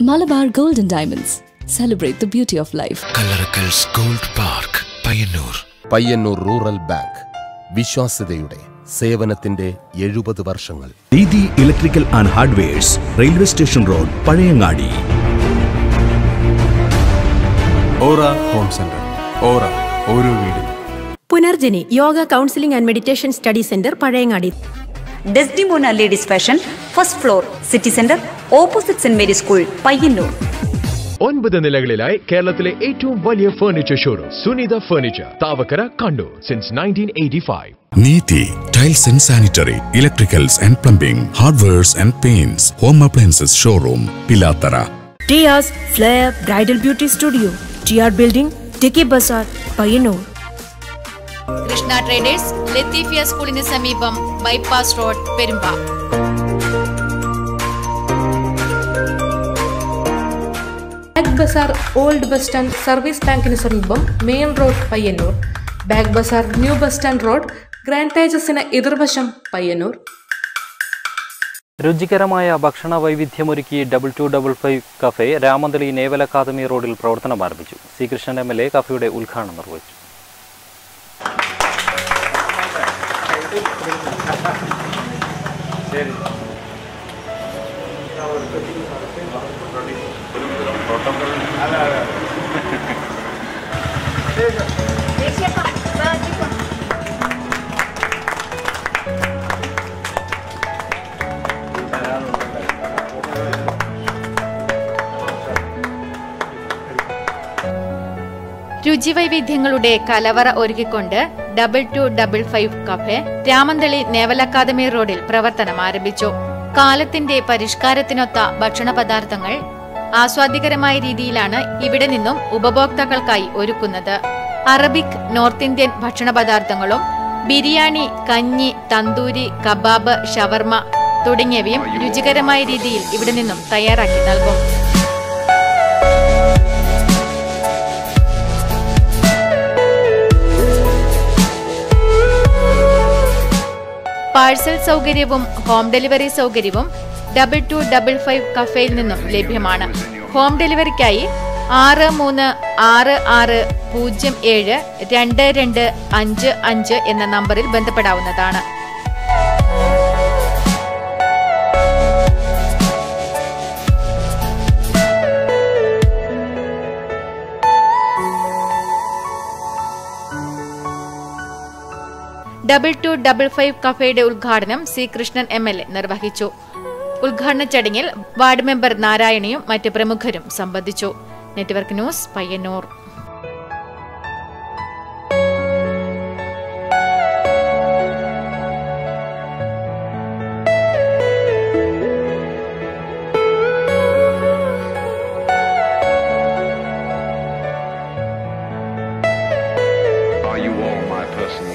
Malabar Gold and Diamonds. Celebrate the beauty of life. Kalarakal's Gold Park, Payyanur. Payyanur Rural Bank. വിശ്വാസ്യതയുടെ സേവനത്തിന്റെ 70 വർഷങ്ങൾ. DD Electrical and Hardwares, Railway Station Road, Payyanur. Aura Home Center. Aura, Oru Veedu. Punarjani Yoga Counseling and Meditation Study Center, Payyanur. Desdemona Ladies Fashion, first floor, City Center, opposite St. Mary School, Payyanur. 9 നിലകളിലായി കേരളത്തിലെ ഏറ്റവും വലിയ furniture showroom Sunitha furniture Thavakkara Kannur since 1985. Neeti Tiles and Sanitary, Electricals and Plumbing, Hardwares and Paints, Home Appliances Showroom, Pilatara. Tia's Flair Bridal Beauty Studio, TR Building, Tiki Bazaar, Payyanur. Krishna Traders, Latifia School in Samibam, Bypass Road, Perumba. Bag Bazaar, Old Bus Stand, Service Bank in Samibam, Main Road, Payyanur. Bag Bazaar, New Bus Stand Road, Grand Pages in Idrabasham, Payyanur. രുചികരമായ ഭക്ഷണ വൈവിധ്യമൊരുക്കി 2255 cafe Ramanthali naval academy റോഡിൽ പ്രവർത്തനം ആരംഭിച്ചു. C Krishnan MLA കഫേയുടെ ഉദ്ഘാടനം നിർവഹിച്ചു. രുചിവൈവിധ്യങ്ങളുടെ കലവറ ഒരുക്കിക്കൊണ്ട് 2255 കഫേ രാമന്തളി നേവൽ അക്കാദമി റോഡിൽ പ്രവർത്തനം ആരംഭിച്ചു. കാലത്തിന്റെ പരിഷ്കാരത്തിനൊത്ത ഭക്ഷണ പദാർത്ഥങ്ങൾ ആസ്വാദികരമായ രീതിയിലാണ് ഇവിടെ നിന്നും ഉപഭോക്താക്കൾക്കായി ഒരുക്കുന്നത്. അറബിക്, നോർത്ത് ഇന്ത്യൻ ഭക്ഷണ പദാർത്ഥങ്ങളും ബിരിയാണി, കഞ്ഞി, തന്തൂരി, കബാബ്, ഷവർമ തുടങ്ങിയവയും രുചികരമായ രീതിയിൽ ഇവിടെ നിന്നും തയ്യാറാക്കി നൽകും. പാഴ്സൽ സൗകര്യവും ഹോം ഡെലിവറി സൗകര്യവും 2255 കഫേയിൽ നിന്നും ലഭ്യമാണ്. ഹോം ഡെലിവറിക്കായി 6366072255 എന്ന നമ്പറിൽ ബന്ധപ്പെടാവുന്നതാണ്. കഫേയുടെ ഉദ്ഘാടനം സി കൃഷ്ണൻ MLA നിർവഹിച്ചു. ഉദ്ഘാടന ചടങ്ങിൽ വാർഡ് മെമ്പർ നാരായണിയും മറ്റ് പ്രമുഖരും സംബന്ധിച്ചു. Network news, Payyanur. Are you all my personal